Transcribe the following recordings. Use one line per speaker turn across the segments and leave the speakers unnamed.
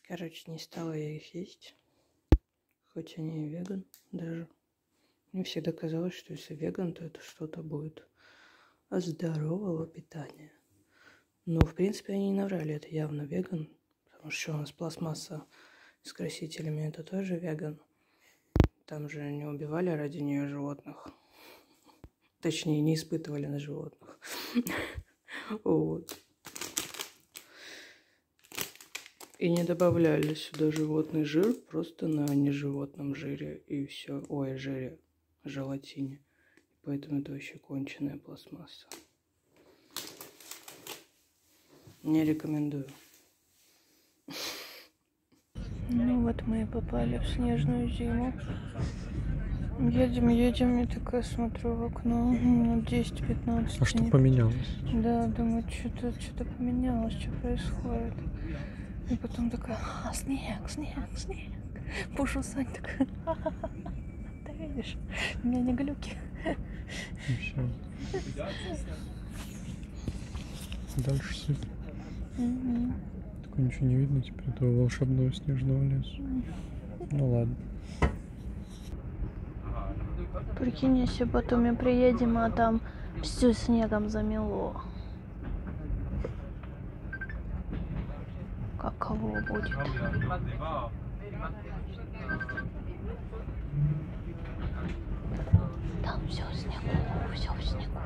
Короче, не стала я их есть. Хоть они и веган даже. Мне всегда казалось, что если веган, то это что-то будет здорового питания. Но, в принципе, они не наврали, это явно веган. Потому что у нас пластмасса с красителями, это тоже веган. Там же не убивали ради нее животных. Точнее, не испытывали на животных. Вот. И не добавляли сюда животный жир, просто на неживотном жире и все. Ой, жире, желатине. Поэтому это вообще конченая пластмасса. Не рекомендую. Ну вот мы и попали в снежную зиму. Едем, и такая смотрю в окно, минут 10-15.
А что поменялось?
Да, думаю, что-то поменялось, что происходит. И потом такая, снег. Пушу Сань такая, ты видишь, у меня не глюки.
И все. Дальше сыпь. Только ничего не видно теперь этого волшебного снежного леса. Ну ладно.
Прикинь, если потом мы приедем, а там все снегом замело. Каково будет? Там все в снегу, все в снегу.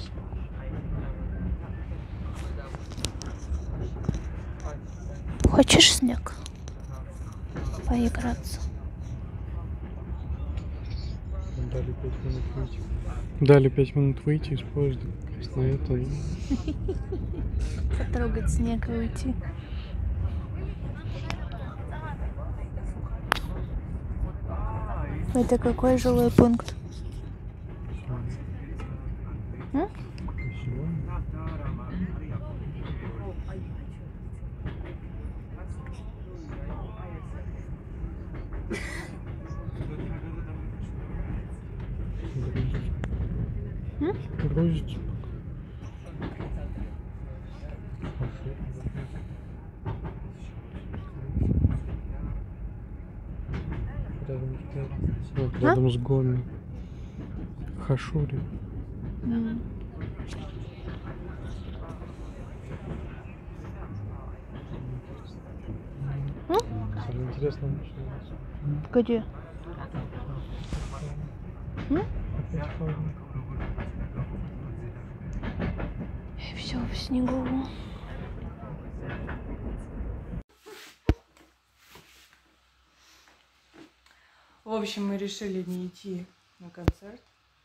Хочешь снег? Поиграться?
Дали 5 минут выйти из поезда. На это.
Потрогать снег и уйти. Это какой жилой пункт?
Грузится. Рядом с Гоми. Хашури. Самое интересное начинается.
Где? И все в снегу. В общем, мы решили не идти на концерт.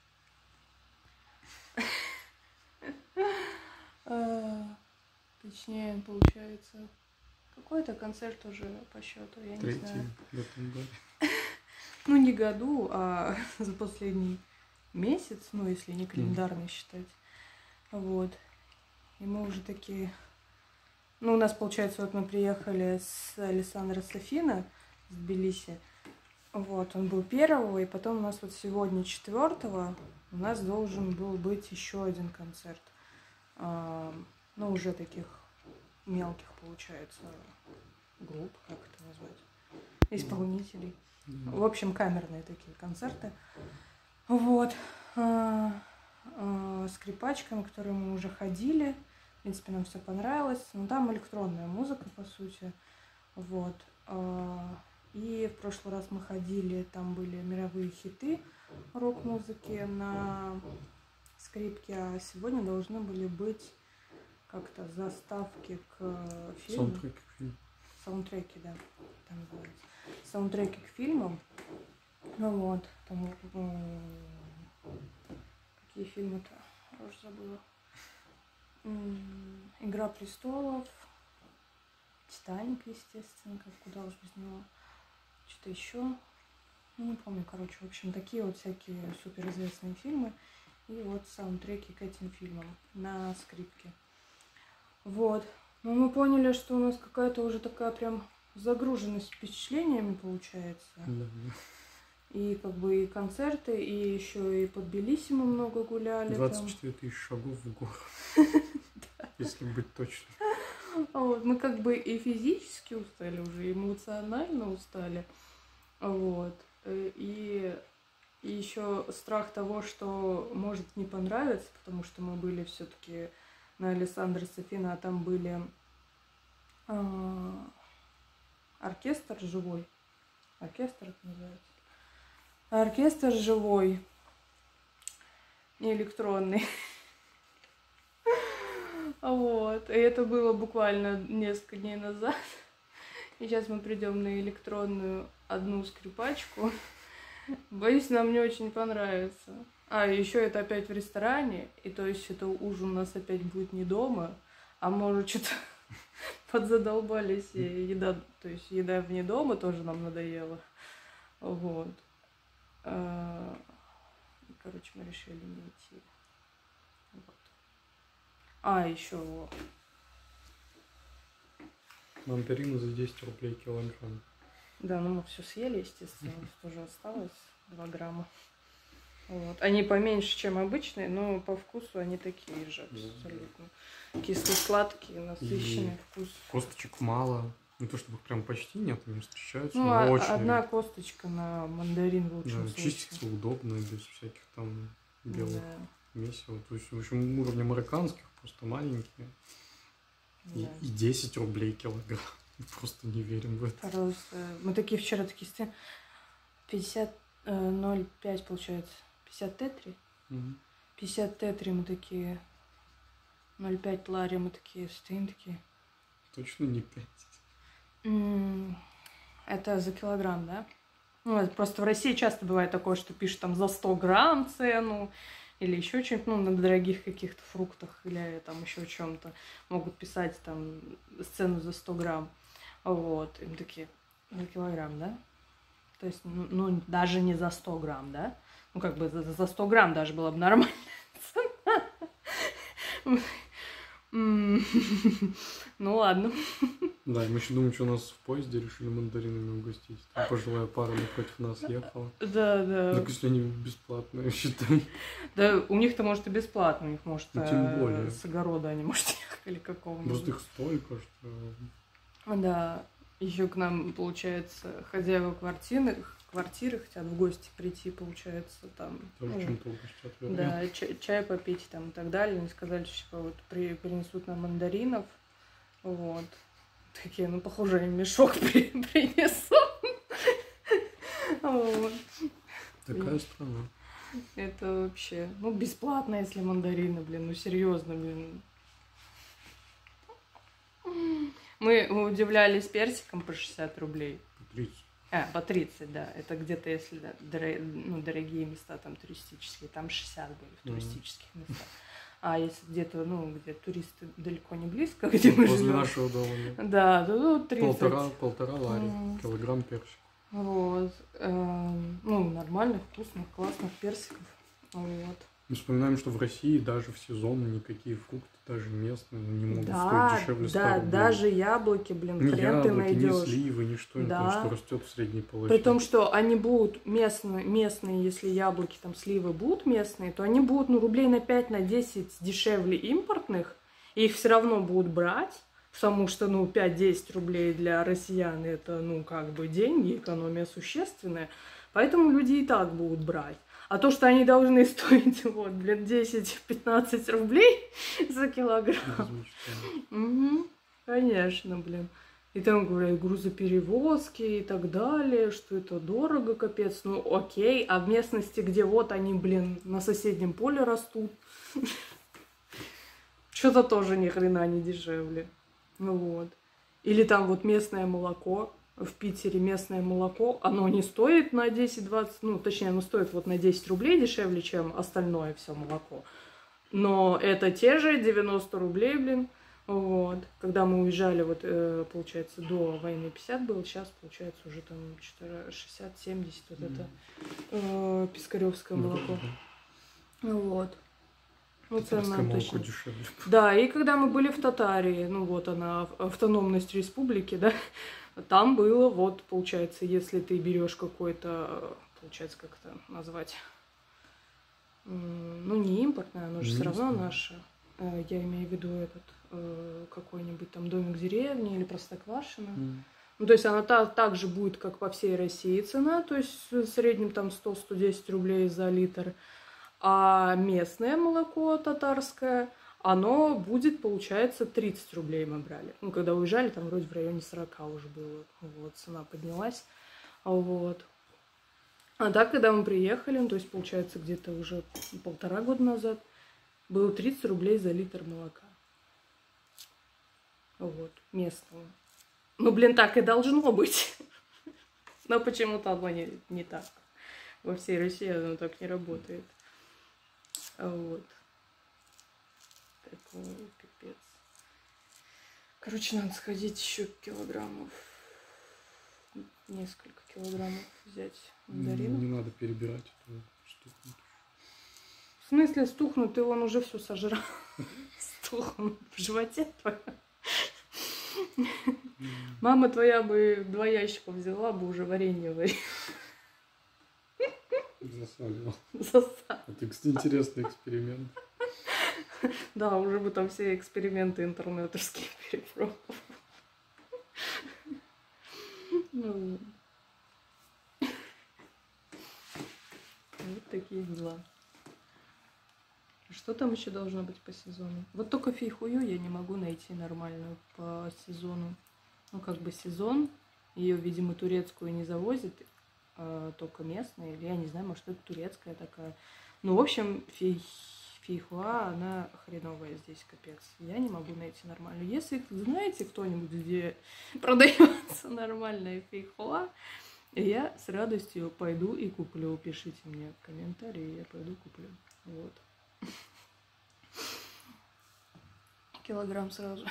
Точнее, получается, какой-то концерт уже по счету, я не знаю.
В этом году.
Ну, не году, а за последний месяц, ну, если не календарный считать. Вот. И мы уже такие... Ну, у нас, получается, вот мы приехали с Александра Софина, с Тбилиси. Вот, он был 1-го, и потом у нас вот сегодня 4-го у нас должен был быть еще один концерт. Ну, уже таких мелких, получается, групп, как это назвать, исполнителей. В общем, камерные такие концерты. Вот. Скрипачка, на которую мы уже ходили. В принципе, нам все понравилось. Но там электронная музыка, по сути. Вот. И в прошлый раз мы ходили, там были мировые хиты рок-музыки на скрипке, а сегодня должны были быть как-то заставки к фильму.
Саундтреки к фильму.
Саундтреки, да, там называется. Саундтреки к фильмам. Ну вот, там какие фильмы-то, я уже забыла. «Игра престолов», «Титаник», естественно, как куда уж без него. Что-то еще. Ну, не помню, короче, в общем, такие вот всякие суперизвестные фильмы. И вот саундтреки к этим фильмам на скрипке. Вот. Но мы поняли, что у нас какая-то уже такая прям загруженность впечатлениями получается.
Да.
И как бы и концерты, и еще и под Тбилиси мы много гуляли.
24 тысячи шагов в гору. Если быть точным.
Вот. Мы как бы и физически устали уже, и эмоционально устали. Вот. И еще страх того, что может не понравиться, потому что мы были все-таки на Алессандро Сафино, а там были оркестр живой. Оркестр это называется. Оркестр живой, не электронный. Вот. И это было буквально несколько дней назад. И сейчас мы придем на электронную одну скрипачку. Боюсь, нам не очень понравится. А, еще это опять в ресторане. И то есть это ужин у нас опять будет не дома. А может, что-то подзадолбались. И еда, то есть еда вне дома тоже нам надоела. Вот. Короче, мы решили не идти. Вот. А, еще
Мандарины за 10 рублей килограмм.
да, ну мы все съели, естественно, тоже осталось 2 грамма. Вот. Они поменьше, чем обычные, но по вкусу они такие же абсолютно. Кисло-сладкие, насыщенный вкус.
Косточек мало. Не то чтобы их прям почти нет, они встречаются,
Ну,
но очень.
одна косточка на мандарин в лучшем
Да,
случае.
чистится удобно, без всяких там белых
Да.
месива. То есть, в общем, уровень американских просто маленькие.
Да.
И 10 рублей килограмм. Просто не верим в это.
Просто мы такие вчера такие стоим. 0,5 получается. 50 тетри. 50 тетри мы такие. 0,5 лари мы такие стоим такие.
Точно не 5.
Это за килограмм, да? Ну, это просто в России часто бывает такое, что пишут там за 100 грамм цену или еще что-нибудь, ну, на дорогих каких-то фруктах или там еще чем-то могут писать там цену за 100 грамм. Вот, им такие, за килограмм, да? То есть, ну, даже не за 100 грамм, да? Ну, как бы за 100 грамм даже была бы нормальная цена. Ну, ладно.
Да, и мы еще думаем, что нас в поезде решили мандаринами угостить. Там пожилая пара напротив нас ехала.
Да.
Так если они бесплатные, считай.
Да, у них-то, может, и бесплатно, у них, может,
Ну, тем более.
с огорода они, может, ехали какого-нибудь.
Просто их столько, что...
Да, еще к нам, получается, хозяева квартиры хотят в гости прийти, получается, там.
Тоже чем-то угостят, вероятно.
Да, чай попить там и так далее. Они сказали, что типа, вот принесут нам мандаринов. Вот. Такие, ну, похоже, они мешок принесут. Вот.
Такая страна.
Это вообще, ну, бесплатно, если мандарины, блин, ну, серьезно, блин. Мы удивлялись персиком по 60 рублей.
По 30.
По 30, да. Это где-то, если дорогие места там туристические, там 60 были в туристических местах. А если где-то, ну, где туристы далеко не близко, где мы
Возле
живем.
нашего дома.
Да, то 30.
Полтора лари, килограмм персиков.
Вот. Ну, нормальных, вкусных, классных персиков. Вот.
Мы вспоминаем, что в России даже в сезон никакие фрукты, даже местные, не могут
Да,
стоить дешевле 100
да,
рублей.
даже яблоки, блин,
Ни
хрен ты
яблоки, ни
найдешь.
сливы, ничто,
Да.
что растет в средней полосе.
При том, что они будут местные, если яблоки, там, сливы будут местные, то они будут, ну, рублей на 5, на 10 дешевле импортных, и их все равно будут брать, потому что, ну, 5-10 рублей для россиян это, ну, как бы деньги, экономия существенная, поэтому люди и так будут брать. А то, что они должны стоить, вот, блин, 10-15 рублей за килограмм. Угу, конечно, блин. И там говорят, грузоперевозки и так далее, что это дорого, капец. Ну, окей, а в местности, где вот они, блин, на соседнем поле растут, что-то тоже ни хрена не дешевле. Ну вот. Или там вот местное молоко. В Питере местное молоко, оно не стоит на 10-20, ну, точнее, оно стоит вот на 10 рублей дешевле, чем остальное все молоко. Но это те же 90 рублей, блин. Вот. Когда мы уезжали, вот, получается, до войны 50 было, сейчас, получается, уже там что-то 60-70, вот это пискаревское молоко. Вот. Ну, цена точно.
Дешевле.
Да, и когда мы были в Татарии, ну, вот она, автономность республики, да, там было, вот, получается, если ты берешь какой-то, получается, как это назвать, ну, не импортное, оно же все равно наше, я имею в виду этот, какой-нибудь там домик в деревне или Простоквашино. Ну, то есть она так же будет, как по всей России цена, то есть в среднем там 100-110 рублей за литр. А местное молоко татарское, оно будет, получается, 30 рублей мы брали. Ну, когда уезжали, там вроде в районе 40 уже было. Вот, цена поднялась. Вот. А так, когда мы приехали, ну, то есть, получается, где-то уже 1,5 года назад, было 30 рублей за литр молока. Вот, местного. Ну, блин, так и должно быть. Но почему-то оно не так. Во всей России оно так не работает. Вот. Такой пипец. Короче, надо сходить еще килограммов. Несколько килограммов взять мандаринов.
Не надо перебирать эту штуку.
В смысле стухнут? Ты вон уже все сожрал. Стухнут в животе твоем. Мама твоя бы 2 ящика взяла бы, уже варенье варила.
Засалила.
Засал.
Это, кстати, интересный эксперимент.
Да, уже бы там все эксперименты интернетовские перепробовал. Ну, вот такие дела. Что там еще должно быть по сезону? Вот только фейхую я не могу найти нормальную по сезону. Ну, как бы сезон. Ее, видимо, турецкую не завозят, а только местные. Или я не знаю, может, это турецкая такая. Ну, в общем, фейхуа, она хреновая здесь, капец. Я не могу найти нормальную. Если знаете кто-нибудь, где продается нормальная фейхуа, я с радостью пойду и куплю. Пишите мне в комментарии, я пойду куплю. Вот. Килограмм сразу.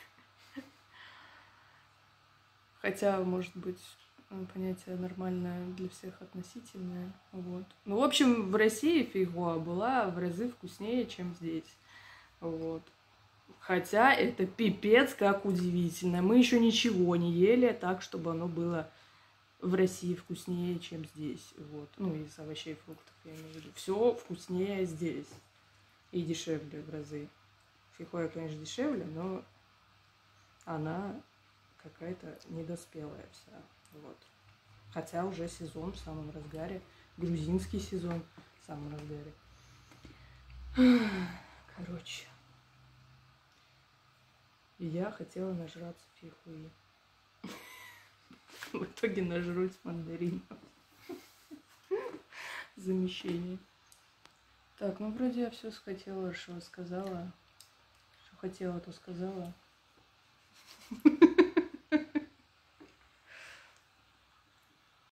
Хотя, может быть, понятие нормальное для всех относительное. Вот. Ну, в общем, в России фейхуа была в разы вкуснее, чем здесь. Вот. Хотя это пипец как удивительно. Мы еще ничего не ели так, чтобы оно было в России вкуснее, чем здесь. Вот. Ну, из овощей и фруктов, я имею в виду. Все вкуснее здесь. И дешевле в разы. Фейхуа, конечно, дешевле, но она какая-то недоспелая вся. Вот. Хотя уже сезон в самом разгаре. Грузинский сезон в самом разгаре. Короче. И я хотела нажраться фейхуи. В итоге нажрусь мандаринов. Замещение. Так, ну вроде я все хотела, что сказала. Что хотела, то сказала.